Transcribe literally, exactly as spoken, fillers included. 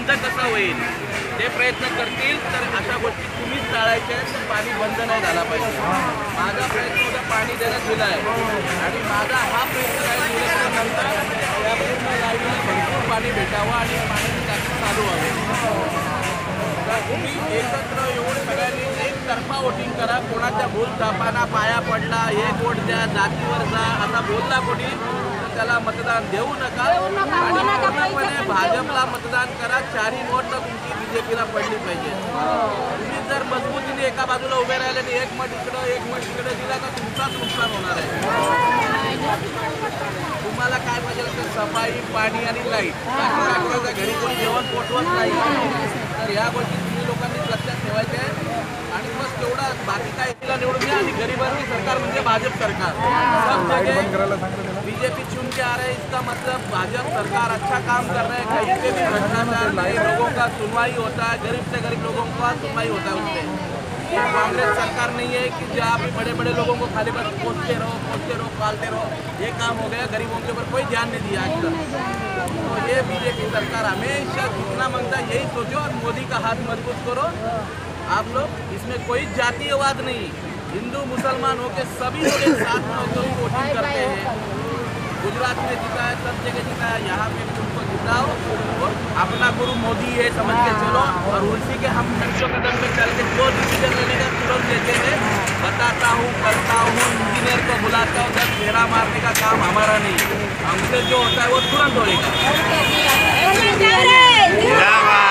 बंद कसा होईल ते प्रयत्न करतील तर अशा गोष्टी तुम्हीच टाळायच्या आहेत. तर पाणी बंद नाही झाला पाहिजे. माझा प्रयत्न होता पाणी देण्यात दिला आहे आणि माझा हा प्रयत्न आहे नंतर या पूर्ण लाईनीला भरपूर पाणी भेटावं आणि पाण्याची टाकी चालू व्हावी. तर तुम्ही एकत्र येऊन सगळ्यांनी एकतर्फा वोटिंग करा. कोणाच्या भूल थापाना पाया पडला एक वोट द्या जातीवर जा असा बोलला कोणी तर त्याला मतदान देऊ नका आणि पूर्णपणे भाजपला मतदान करा. चारही वोट तर तुमची बीजेपीला पडली पाहिजे. तुम्ही जर मजबूतीने एका बाजूला उभे राहिले आणि एक मत इकडं एक मत इकडे दिला तर तुमचाच नुकसान होणार आहे. तुम्हाला काय पाहिजे तर सफाई पाणी आणि लाईट. घरी कोणी जेवण पोचवत नाही तर या गोष्टी तुम्ही लोकांनी लक्षात ठेवायच्या आहेत आणि बस तेवढा बाकी काय तिला निवडून द्या. आणि गरिबांची सरकार म्हणजे भाजप सरकार. सब जगह बीजेपी चुन के आ रहे हैं इसका मतलब भाजप सरकार अच्छा काम कर रहे हैं. कहीं पे भी भ्रष्टाचार नहीं, लोगों का सुनवाई होता है, गरीब से गरीब लोगों का सुनवाई होता है उसमें. ये कांग्रेस सरकार नहीं है कि जहाँ भी बड़े बड़े लोगों को खाली बस पोसते रहो पोसते रहो पालते रहो. ये काम हो गया. गरीबों के ऊपर कोई ध्यान नहीं दिया आज तक. तो ये बीजेपी सरकार हमेशा जितना मांगता है यही सोचो और मोदी का हाथ मजबूत करो. आप लोग इसमें कोई जातीयवाद नहीं, हिंदू मुसलमान होकर सभी लोग एक साथ में होकर वोटिंग करते हैं. गुजरात में जीता है, सब जगह जीता है, यहाँ पे तुमको जिताओ. तो अपना गुरु मोदी है समझ के चलो और उसी के हम नक्शे कदम पे चल के जो डिसीजन लेने का तुरंत लेते हैं. बताता हूँ करता हूँ इंजीनियर को बुलाता हूँ. जब फेरा मारने का काम हमारा नहीं, हमसे जो होता है वो तुरंत होएगा.